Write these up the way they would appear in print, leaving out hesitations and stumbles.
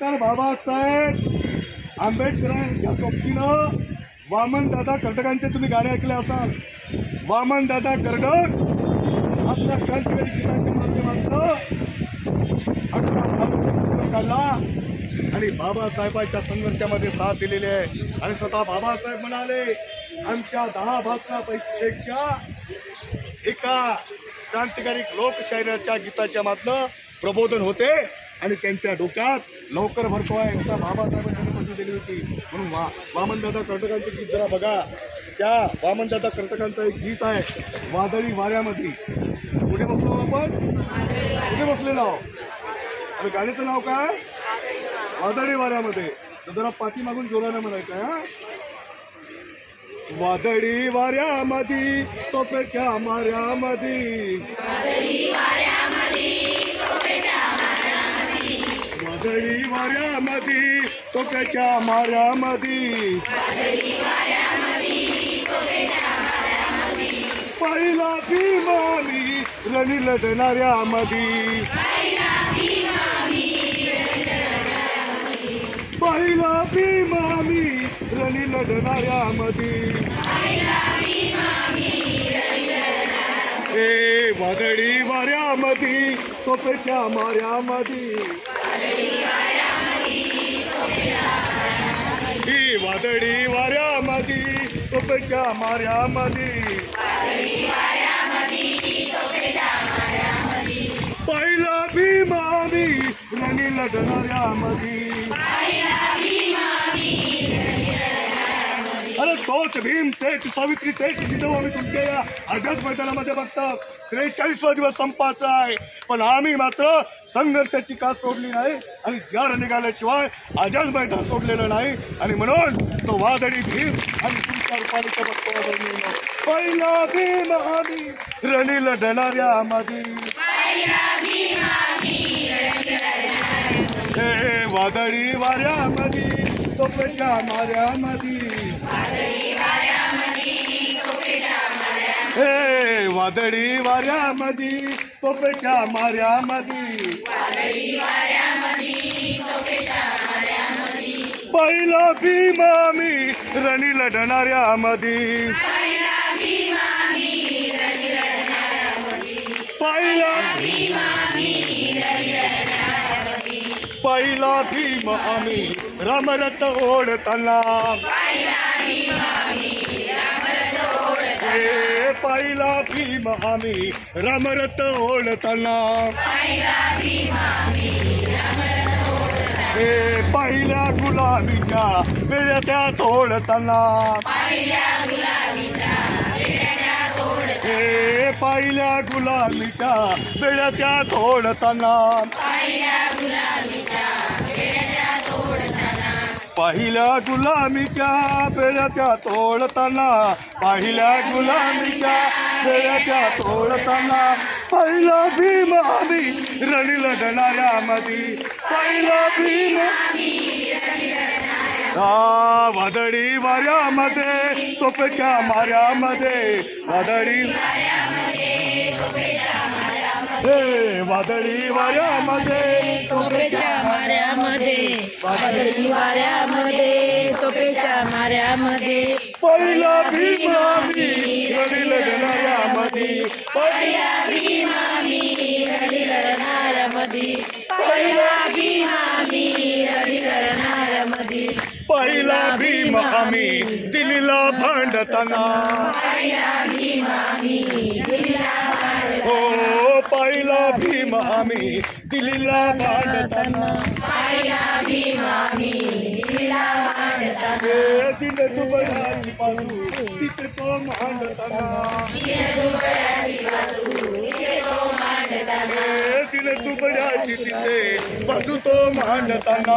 Doctor Babasaheb आंबेडकरांच्या सोबतीनं वामनदादा कर्डकांचे तुम्ही गाणे ऐकले असाल. वामनदादा कर्डक आपल्या क्रांतिकारी गीतांच्या माध्यमातून काढला आणि बाबासाहेबांच्या संघर्षामध्ये साथ दिलेली आहे. आणि स्वतः बाबासाहेब म्हणाले आमच्या 10 भाषणांपेक्षा एका क्रांतिकारी लोकशाहीच्या गीताच्या माध्यमातून प्रबोधन होते आणि त्यांच्या डोक्यात लवकर भरतो आहे असा बाबासाहेबांनी पसंत दिली होती. म्हणून वामनदादा कर्डकांचे गीत जरा बघा. त्या वामनदादा कर्डकांचं एक गीत आहे वादळी वाऱ्यामध्ये. कुठे बसलो आपण? कुठे बसलेलो आहोत? आणि गाण्याचं नाव काय? वादळी वाऱ्यामध्ये. तर जरा पाठीमागून जोराने म्हणायचं आहे. हा, वादळी वाऱ्यामध्ये तोफेच्या माऱ्यामध्ये, वादळी वाऱ्यामध्ये तोफेच्या माऱ्यामध्ये, पहिला भीमानी रणी लढणाऱ्यामध्ये, पहिला भीमानी रणी लढणाऱ्यामध्ये. हे वादळी वाऱ्यामध्ये तोफेच्या माऱ्यामध्ये, ही वादळी वाऱ्यामध्ये तोफेच्या माऱ्यामध्ये, पहिला भीमानी रणी लढणाऱ्यामध्ये. अरे तोच भीम तेच सावित्री तेच जिजाऊ आम्ही तुमच्या या आझाद मैदानामध्ये बघतात. 43वा दिवस संपाचा आहे पण आम्ही मात्र संघर्षाची कास सोडली नाही आणि यार निघाल्याशिवाय आझाद मैदान सोडलेलं नाही. आणि म्हणून तो वादळी भीम आणि तुमच्या रूपाने बघतो. पहिला भीम आम्ही रणी लढणाऱ्यामध्ये, हे वादळी वाऱ्यामध्ये तोफेच्या माऱ्यामध्ये, हे वादळी वाऱ्यामध्ये तोफेच्या माऱ्यामध्ये, पहिला भीम आम्ही रणी लढणाऱ्यामध्ये, पहिला भीम आम्ही रामरथ ओढताना, हे पहिला भीम आम्ही रामरथ ओढताना, हे पहिल्या गुलामीच्या बेड्यात ओढताना, हे पहिल्या गुलामीच्या बेड्यात ओढताना, पहिल्या गुलामीच्या बेड्यात ओढताना, पहिल्या गुलामीच्या बेड्यात ओढताना, पहिला भीम आम्ही रणी लढणाऱ्यामध्ये, पहिला भीम वादळी वाऱ्यामध्ये तोफेच्या माऱ्यामध्ये, वादळी हे वादळी वाऱ्यामध्ये तोफेच्या माऱ्यामध्ये, वादळी वाऱ्यामध्ये तोफेच्या माऱ्यामध्ये, पहिला भीम आम्ही रणी लढणाऱ्यामध्ये, पहिला भीम आम्ही रणी लढणाऱ्यामध्ये, पहिला भीम आम्ही रणी लढणाऱ्यामध्ये, पहिला भीम आम्ही दिल्लीला भांडताना, पहिला भीम आम्ही दिल्लीला हो पहिला भीम आम्ही दिल्लीला भांडताना, पहिला भीम आम्ही दिल्लीला भांडताना, दिन दुबळाची बाजू तिथे तो मांडताना, दिन दुबळाची तिथे बाजू तो मांडताना,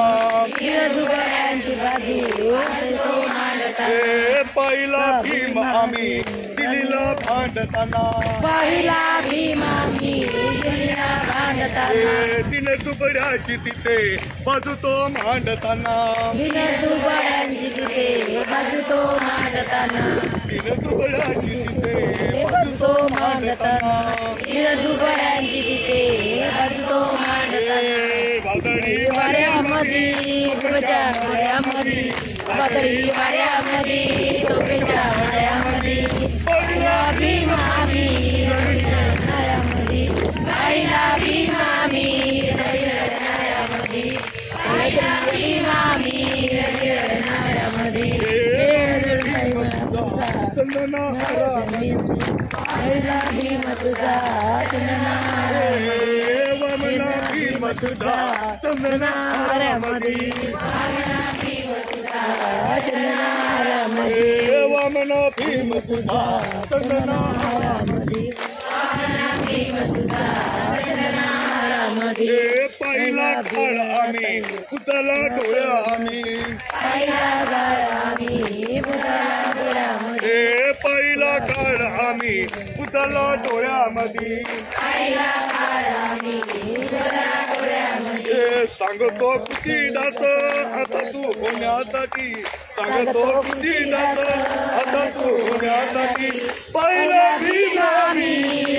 पहिला भीम आम्ही दिल्लीला भांडताना, पहिला भीम आम्ही दिल्लीला भांडताना, दिन दुबळाची तिथे बाजू तो मांडताना, दिन दुबळांची तिथे बाजू तो मांडताना, दिन दुबळाची तिथे बाजू तो मांडताना, दिन दुबळांची तिथे बाजू तो मांडताना, वादळी वाऱ्यामध्ये तोपेच्या वाऱ्यामध्ये वादळी वाऱ्यामध्ये तोपेच्या वाऱ्यामध्ये पाहिला भीमा मी लढणाऱ्यामध्ये पाहिला भीमा मी लढणाऱ्यामध्ये पाहिला भीमा मी लढणाऱ्यामध्ये पहिला भीम तुझा चंदनामध्ये वामना भीम तुझा चंदनामध्ये चंदनामध्ये वामना भीम तुझा चंदनामध्ये पहिला काळ आम्ही पुतला डोळ्या आम्ही पहिला गाळ आम्ही बुडाला डोळ्यामध्ये पहिला काळ आम्ही पुतला डोळ्यामध्ये पहिला गाळ आम्ही बुडाला डोळ्यामध्ये सांगतो किती दास आता तू होण्यासाठी सांगतो किती दास आता तू होण्यासाठी पहिला भीमा मी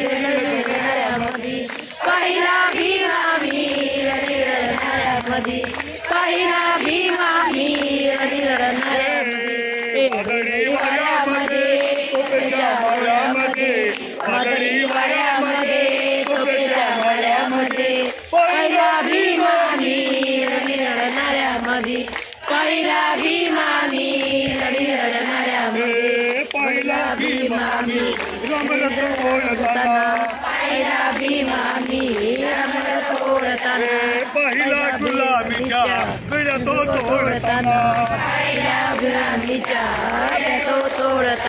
पहिला भीमा मी लढणाऱ्यामध्ये पहिला भीमा मी लढणाऱ्यामध्ये वादळी वाऱ्यामध्ये तोपेच्या वाऱ्यामध्ये वादळी वाऱ्यामध्ये तोपेच्या वाऱ्यामध्ये पहिला भीमा मी लढणाऱ्यामध्ये पहिला भीमा मी लढणाऱ्यामध्ये पहिला भीमा मी रमत ओढताना पहिला भीमा मी रमत ओढताना पहिला गुलाबीच्या मिळतो तोडताना पहिला गुलाबीच्या तो तोडताना